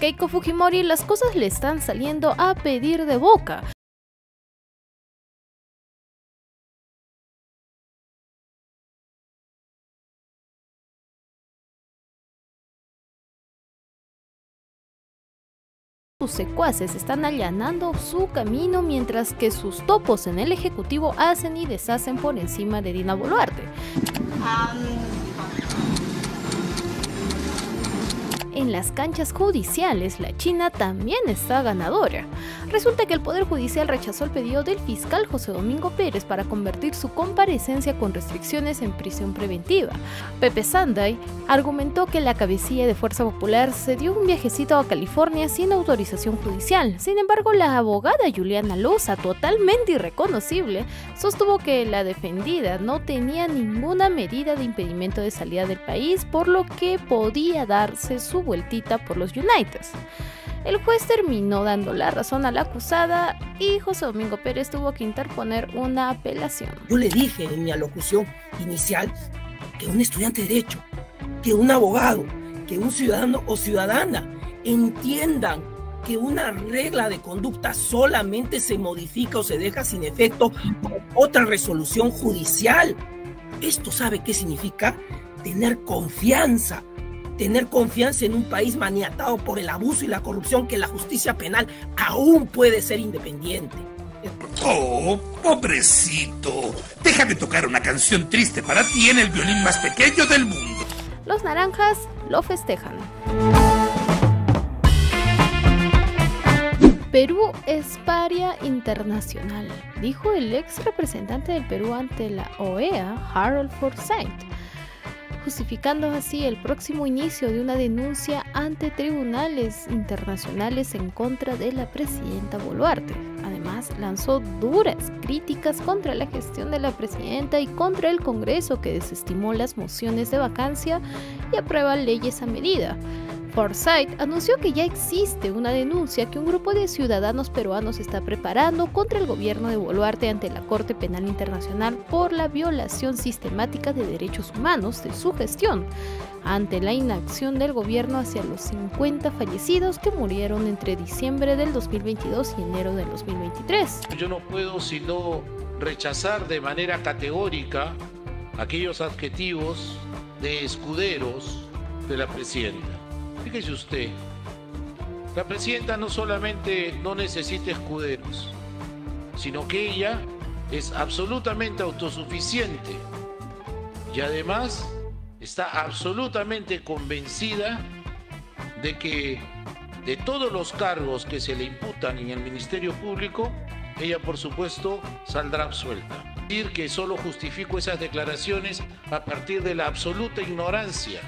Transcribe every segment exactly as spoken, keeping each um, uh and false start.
Keiko Fujimori las cosas le están saliendo a pedir de boca. Sus secuaces están allanando su camino mientras que sus topos en el ejecutivo hacen y deshacen por encima de Dina Boluarte. Um... En las canchas judiciales, la China también está ganadora. Resulta que el Poder Judicial rechazó el pedido del fiscal José Domingo Pérez para convertir su comparecencia con restricciones en prisión preventiva. Pepe Sanday argumentó que la cabecilla de Fuerza Popular se dio un viajecito a California sin autorización judicial. Sin embargo, la abogada Juliana Loza, totalmente irreconocible, sostuvo que la defendida no tenía ninguna medida de impedimento de salida del país, por lo que podía darse su vueltita por los Uniteds. El juez terminó dando la razón a la acusada y José Domingo Pérez tuvo que interponer una apelación. Yo le dije en mi alocución inicial que un estudiante de Derecho, que un abogado, que un ciudadano o ciudadana entiendan que una regla de conducta solamente se modifica o se deja sin efecto por otra resolución judicial. Esto, ¿sabe qué significa? Tener confianza. Tener confianza en un país maniatado por el abuso y la corrupción, que la justicia penal aún puede ser independiente. Oh, pobrecito. Déjame tocar una canción triste para ti en el violín más pequeño del mundo. Los naranjas lo festejan. Perú es paria internacional, dijo el ex representante del Perú ante la O E A, Harold Forsyth, justificando así el próximo inicio de una denuncia ante tribunales internacionales en contra de la presidenta Boluarte. Además, lanzó duras críticas contra la gestión de la presidenta y contra el Congreso, que desestimó las mociones de vacancia y aprueba leyes a medida. Forsyth anunció que ya existe una denuncia que un grupo de ciudadanos peruanos está preparando contra el gobierno de Boluarte ante la Corte Penal Internacional por la violación sistemática de derechos humanos de su gestión, ante la inacción del gobierno hacia los cincuenta fallecidos que murieron entre diciembre del dos mil veintidós y enero del dos mil veintitrés. Yo no puedo sino rechazar de manera categórica aquellos adjetivos de escuderos de la presidenta. Fíjese usted, la presidenta no solamente no necesita escuderos, sino que ella es absolutamente autosuficiente y además está absolutamente convencida de que de todos los cargos que se le imputan en el Ministerio Público, ella por supuesto saldrá absuelta. Decir que solo justifico esas declaraciones a partir de la absoluta ignorancia.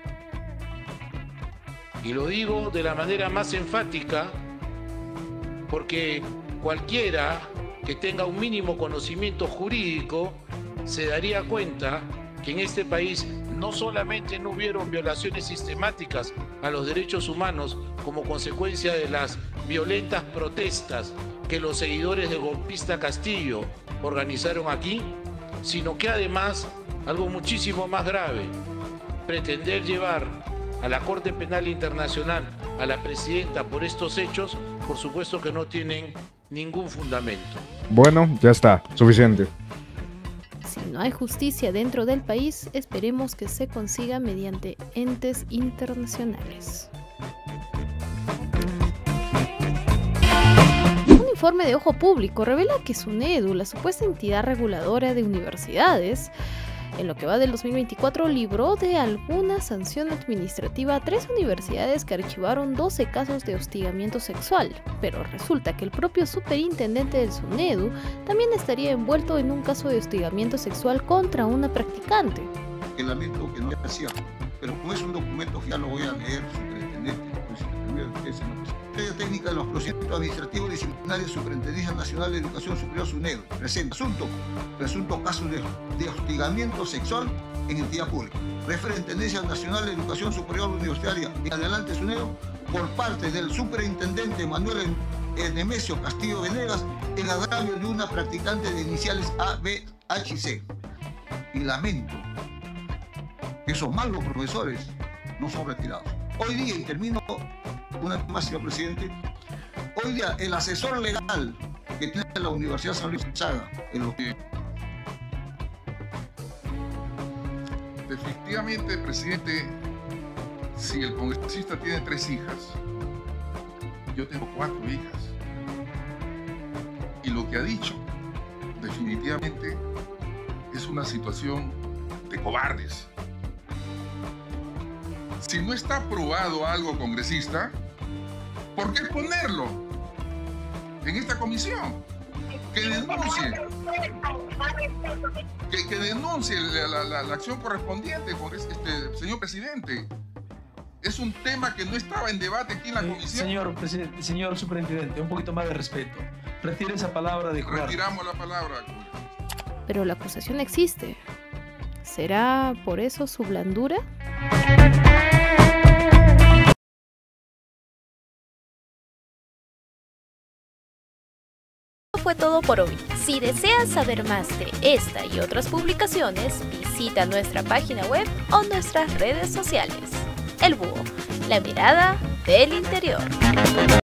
Y lo digo de la manera más enfática porque cualquiera que tenga un mínimo conocimiento jurídico se daría cuenta que en este país no solamente no hubieron violaciones sistemáticas a los derechos humanos como consecuencia de las violentas protestas que los seguidores del golpista Castillo organizaron aquí, sino que además, algo muchísimo más grave, pretender llevar a la Corte Penal Internacional a la presidenta por estos hechos, por supuesto que no tienen ningún fundamento. Bueno, ya está, suficiente. Si no hay justicia dentro del país, esperemos que se consiga mediante entes internacionales. Un informe de Ojo Público revela que SUNEDU, la supuesta entidad reguladora de universidades, en lo que va del dos mil veinticuatro, libró de alguna sanción administrativa a tres universidades que archivaron doce casos de hostigamiento sexual, pero resulta que el propio superintendente del SUNEDU también estaría envuelto en un caso de hostigamiento sexual contra una practicante. Que lamento que no sea cierto, pero como es un documento que ya lo voy a leer, superintendente, pues, primero que es en la Secretaría Técnica de los Procedimientos Administrativos Disciplinarios, Superintendencia Nacional de Educación Superior SUNEDU, presenta asunto, presunto caso de, de hostigamiento sexual en entidad pública. Refiere Tendencia Nacional de Educación Superior Universitaria en adelante SUNEDU por parte del superintendente Manuel Nemesio Castillo Venegas en agravio de una practicante de iniciales A, B, H y C. Y lamento que esos malos profesores no son retirados. Hoy día, y termino una vez más, señor presidente, hoy día el asesor legal que tiene la Universidad San Luis Gonzaga, en lo que... Efectivamente, presidente, si el congresista tiene tres hijas, yo tengo cuatro hijas. Y lo que ha dicho, definitivamente, es una situación de cobardes. Si no está aprobado algo, congresista, ¿por qué ponerlo en esta comisión? Que denuncie. Que, que denuncie la, la, la, la acción correspondiente, este, señor presidente. Es un tema que no estaba en debate aquí en la eh, comisión. Señor presidente, señor superintendente, un poquito más de respeto. Retire esa palabra de cobarde. Retiramos la palabra. Pero la acusación existe. ¿Será por eso su blandura? Fue todo por hoy. Si deseas saber más de esta y otras publicaciones, visita nuestra página web o nuestras redes sociales. El Búho, la mirada del interior.